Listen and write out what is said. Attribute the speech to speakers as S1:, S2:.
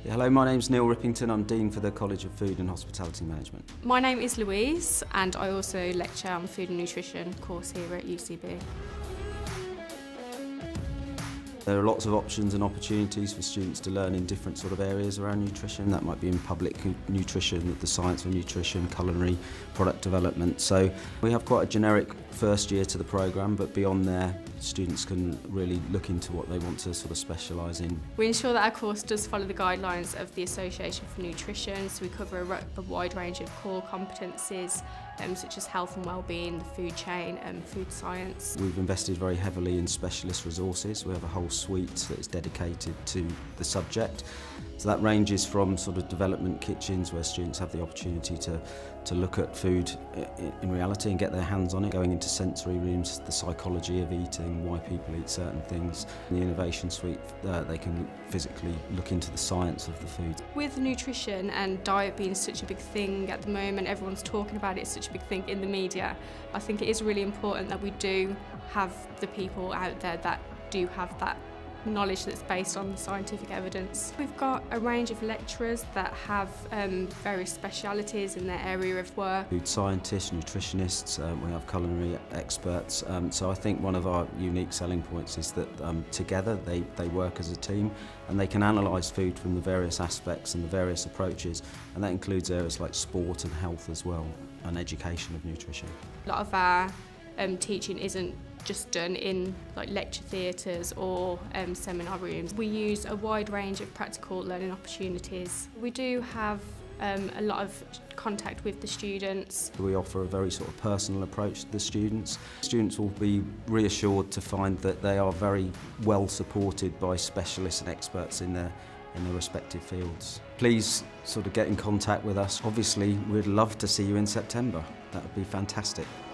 S1: Yeah, hello, my name's Neil Rippington. I'm Dean for the College of Food and Hospitality Management.
S2: My name is Louise and I also lecture on the Food and Nutrition course here at UCB.
S1: There are lots of options and opportunities for students to learn in different sort of areas around nutrition. That might be in public nutrition, the science of nutrition, culinary, product development. So we have quite a generic first year to the programme, but beyond there, students can really look into what they want to sort of specialise in.
S2: We ensure that our course does follow the guidelines of the Association for Nutrition, so we cover a wide range of core competencies such as health and wellbeing, the food chain and food science.
S1: We've invested very heavily in specialist resources. We have a whole suite that is dedicated to the subject. So that ranges from sort of development kitchens where students have the opportunity to look at food in reality and get their hands on it, going into sensory rooms, the psychology of eating, why people eat certain things. In the innovation suite, they can physically look into the science of the food.
S2: With nutrition and diet being such a big thing at the moment, everyone's talking about it, it's such a big thing in the media, I think it is really important that we do have the people out there that do have that knowledge that's based on scientific evidence. We've got a range of lecturers that have various specialities in their area of work.
S1: Food scientists, nutritionists, we have culinary experts, so I think one of our unique selling points is that together they work as a team and they can analyse food from the various aspects and the various approaches, and that includes areas like sport and health as well, and education of nutrition.
S2: A lot of our teaching isn't just done in like lecture theatres or seminar rooms. We use a wide range of practical learning opportunities. We do have a lot of contact with the students.
S1: We offer a very sort of personal approach to the students. Students will be reassured to find that they are very well supported by specialists and experts in their respective fields. Please sort of get in contact with us. Obviously, we'd love to see you in September. That would be fantastic.